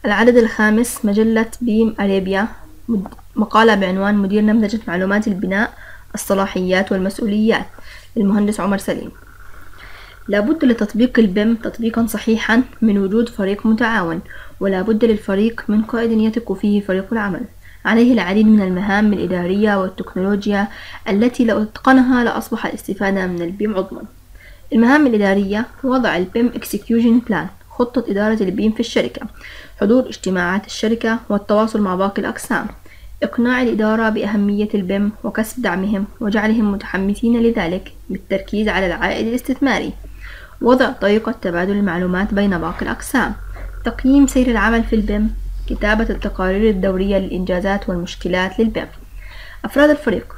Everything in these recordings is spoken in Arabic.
العدد الخامس، مجلة بيم أريبيا، مقالة بعنوان مدير نمذجة معلومات البناء، الصلاحيات والمسؤوليات، للمهندس عمر سليم. لابد لتطبيق البيم تطبيقا صحيحا من وجود فريق متعاون، ولا بد للفريق من قائد يثق فيه فريق العمل. عليه العديد من المهام الإدارية والتكنولوجيا التي لو اتقنها لأصبح الاستفادة من البيم عضوا. المهام الإدارية: وضع البيم Execution Plan، خطة إدارة البيم في الشركة، حضور اجتماعات الشركة والتواصل مع باقي الأقسام، إقناع الإدارة بأهمية البيم وكسب دعمهم وجعلهم متحمسين لذلك بالتركيز على العائد الاستثماري، وضع طريقة تبادل المعلومات بين باقي الأقسام، تقييم سير العمل في البيم، كتابة التقارير الدورية للإنجازات والمشكلات للبيم. أفراد الفريق: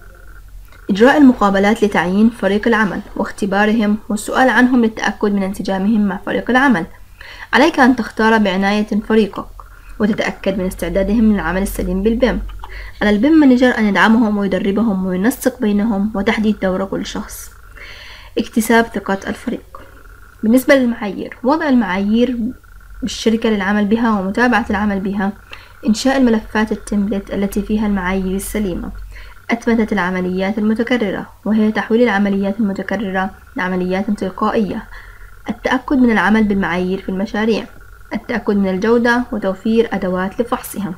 إجراء المقابلات لتعيين فريق العمل واختبارهم والسؤال عنهم للتأكد من انسجامهم مع فريق العمل. عليك أن تختار بعناية فريقك وتتأكد من استعدادهم للعمل السليم بالبيم. على البيم مانجر أن يدعمهم ويدربهم وينسق بينهم وتحديد دور كل شخص. اكتساب ثقة الفريق. بالنسبة للمعايير: وضع المعايير بالشركة للعمل بها ومتابعة العمل بها. إنشاء الملفات التمبلت التي فيها المعايير السليمة. أثبتت العمليات المتكررة، وهي تحويل العمليات المتكررة لعمليات تلقائية. التأكد من العمل بالمعايير في المشاريع. التأكد من الجودة وتوفير أدوات لفحصها.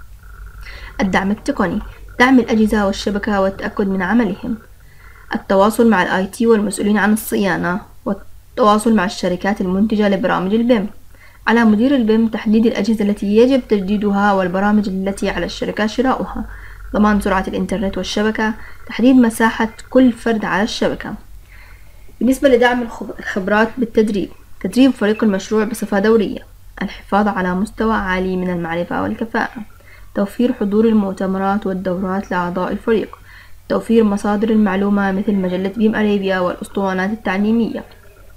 الدعم التقني: دعم الأجهزة والشبكة والتأكد من عملهم. التواصل مع ال IT والمسؤولين عن الصيانة، والتواصل مع الشركات المنتجة لبرامج البيم. على مدير البيم تحديد الأجهزة التي يجب تجديدها والبرامج التي على الشركة شراؤها. ضمان سرعة الإنترنت والشبكة. تحديد مساحة كل فرد على الشبكة. بالنسبة لدعم الخبرات بالتدريب: تدريب فريق المشروع بصفة دورية. الحفاظ على مستوى عالي من المعرفة والكفاءة. توفير حضور المؤتمرات والدورات لأعضاء الفريق. توفير مصادر المعلومة مثل مجلة بيم أريبيا والأسطوانات التعليمية.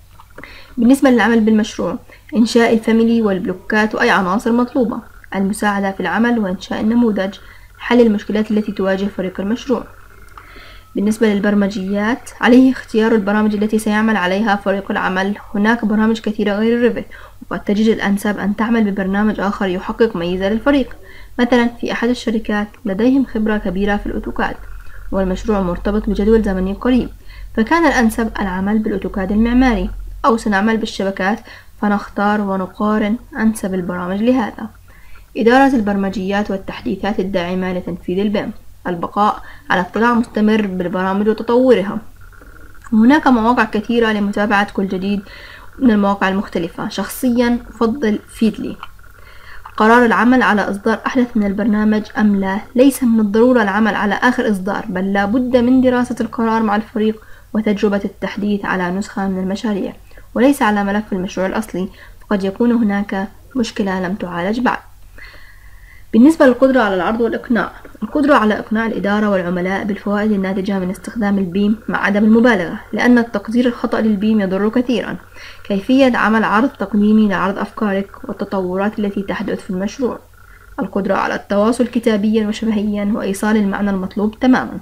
بالنسبة للعمل بالمشروع: إنشاء الفاميلي والبلوكات وأي عناصر مطلوبة. المساعدة في العمل وإنشاء النموذج. حل المشكلات التي تواجه فريق المشروع. بالنسبة للبرمجيات: عليه اختيار البرامج التي سيعمل عليها فريق العمل. هناك برامج كثيرة غير الريفت، وقد تجد الأنسب أن تعمل ببرنامج آخر يحقق ميزة للفريق. مثلا في أحد الشركات لديهم خبرة كبيرة في الأوتوكاد، والمشروع مرتبط بجدول زمني قريب، فكان الأنسب العمل بالأوتوكاد المعماري. أو سنعمل بالشبكات، فنختار ونقارن أنسب البرامج لهذا. إدارة البرمجيات والتحديثات الداعمة لتنفيذ البيم. البقاء على اطلاع مستمر بالبرامج وتطورها. هناك مواقع كثيرة لمتابعة كل جديد من المواقع المختلفة. شخصيا أفضل فيدلي. قرار العمل على إصدار أحدث من البرنامج أم لا. ليس من الضرورة العمل على آخر إصدار، بل لا بد من دراسة القرار مع الفريق وتجربة التحديث على نسخة من المشاريع، وليس على ملف المشروع الأصلي، فقد يكون هناك مشكلة لم تعالج بعد. بالنسبة للقدرة على العرض والإقناع: القدرة على إقناع الإدارة والعملاء بالفوائد الناتجة من استخدام البيم مع عدم المبالغة، لأن التقدير الخطأ للبيم يضر كثيرا. كيفية عمل عرض تقديمي لعرض أفكارك والتطورات التي تحدث في المشروع. القدرة على التواصل كتابيا وشفهيا وإيصال المعنى المطلوب تماما.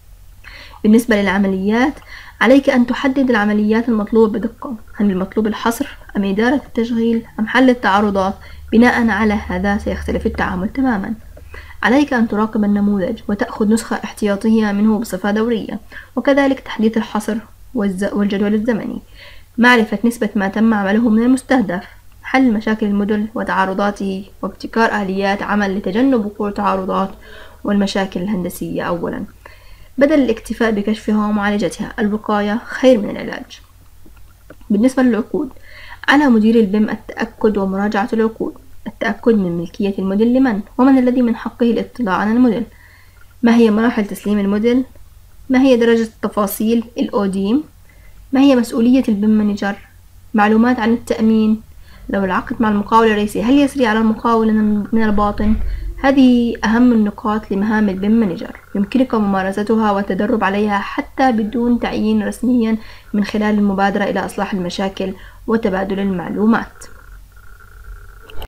بالنسبة للعمليات: عليك أن تحدد العمليات المطلوبة بدقة. هل المطلوب الحصر أم إدارة التشغيل أم حل التعارضات؟ بناء على هذا سيختلف التعامل تماما. عليك أن تراقب النموذج وتأخذ نسخة احتياطية منه بصفة دورية، وكذلك تحديث الحصر والجدول الزمني. معرفة نسبة ما تم عمله من المستهدف. حل مشاكل الموديل وتعارضاته، وابتكار آليات عمل لتجنب وقوع تعارضات والمشاكل الهندسية أولا، بدل الاكتفاء بكشفها ومعالجتها. الوقاية خير من العلاج. بالنسبة للعقود: على مدير البيم التأكد ومراجعة العقود. التأكد من ملكية الموديل لمن، ومن الذي من حقه الاطلاع عن الموديل. ما هي مراحل تسليم الموديل. ما هي درجة التفاصيل الأوديم. ما هي مسؤولية البيم مانجر. معلومات عن التأمين. لو العقد مع المقاول الرئيسي، هل يسري على المقاول من الباطن؟ هذه أهم النقاط لمهام البيم مانجر، يمكنك ممارستها والتدرب عليها حتى بدون تعيين رسميا، من خلال المبادرة إلى إصلاح المشاكل وتبادل المعلومات.